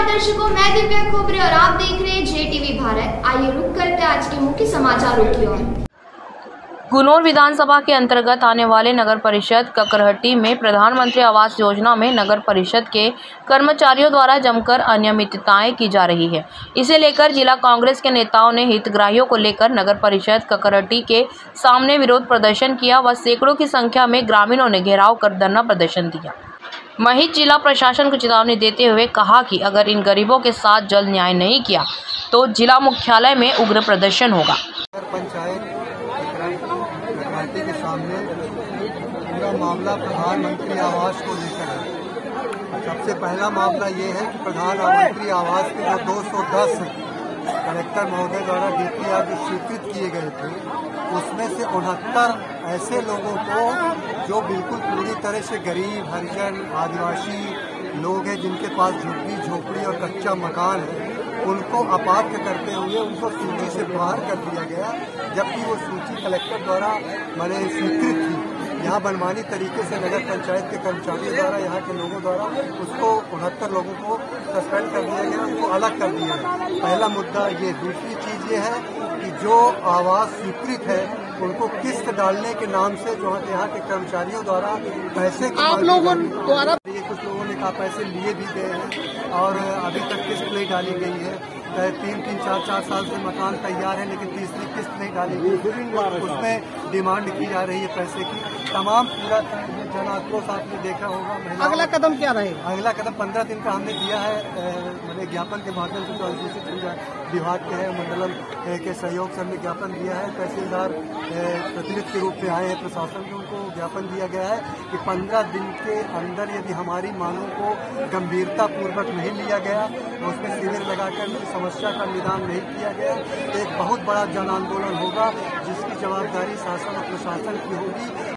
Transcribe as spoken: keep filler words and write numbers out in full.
दर्शकों, मैं दिव्या खोबरे और आप देख रहे हैं जे टीवी भारत। आइए रुक करते आज के मुख्य समाचारों की ओर। गुनोर विधानसभा के अंतर्गत आने वाले नगर परिषद ककरहट्टी में प्रधानमंत्री आवास योजना में नगर परिषद के कर्मचारियों द्वारा जमकर अनियमितताएं की जा रही है। इसे लेकर जिला कांग्रेस के नेताओं ने हितग्राहियों को लेकर नगर परिषद ककरहट्टी के सामने विरोध प्रदर्शन किया व सैकड़ों की संख्या में ग्रामीणों ने घेराव कर धरना प्रदर्शन दिया। वहीं जिला प्रशासन को चेतावनी देते हुए कहा कि अगर इन गरीबों के साथ जल्द न्याय नहीं किया तो जिला मुख्यालय में उग्र प्रदर्शन होगा। पंचायत ककरहट्टी के सामने पूरा मामला प्रधानमंत्री आवास को लेकर है। सबसे पहला मामला ये है कि प्रधानमंत्री आवास के जो दो सौ दस कलेक्टर महोदय द्वारा डीपीआर जो स्वीकृत किए गए थे, उसमें से उनहत्तर ऐसे लोगों को जो बिल्कुल पूरी तरह से गरीब, हरिजन, आदिवासी लोग हैं जिनके पास झुग्गी झोपड़ी और कच्चा मकान है, उनको अपात्र करते हुए उनको सूची से बाहर कर दिया गया, जबकि वो सूची कलेक्टर द्वारा मैंने स्वीकृत थी। यहाँ मनमानी तरीके से नगर पंचायत के कर्मचारियों द्वारा, यहाँ के लोगों द्वारा उसको उनहत्तर लोगों को सस्पेंड कर दिया गया, उनको अलग कर दिया गया। पहला मुद्दा ये। दूसरी चीज ये है कि जो आवास स्वीकृत है उनको किस्त डालने के नाम से जो यहाँ के कर्मचारियों द्वारा पैसे आप लोगों द्वारा कुछ लोगों ने कहा पैसे लिए भी गए हैं और अभी तक किस्त नहीं डाली गई है। तीन तीन चार चार साल से मकान तैयार है लेकिन तीसरी किस्त नहीं डाली गई, उसमें डिमांड की जा रही है पैसे की। तमाम पूरा जन आक्रोश आपने देखा होगा। अगला कदम क्या रहेगा? अगला कदम पंद्रह दिन का हमने दिया है, मैंने ज्ञापन के माध्यम से जो अनुसूचित विभाग के है मंडलम के सहयोग से हमने ज्ञापन दिया है। तहसीलदार प्रतिनिधि के रूप में आए हैं प्रशासन में, उनको ज्ञापन दिया गया है कि पंद्रह दिन के अंदर यदि हमारी मांगों को गंभीरता पूर्वक नहीं लिया गया, उसमें शिविर लगाकर समस्या का निदान नहीं किया गया, एक बहुत बड़ा जन आंदोलन होगा जिसकी जवाबदारी शासन और प्रशासन की होगी।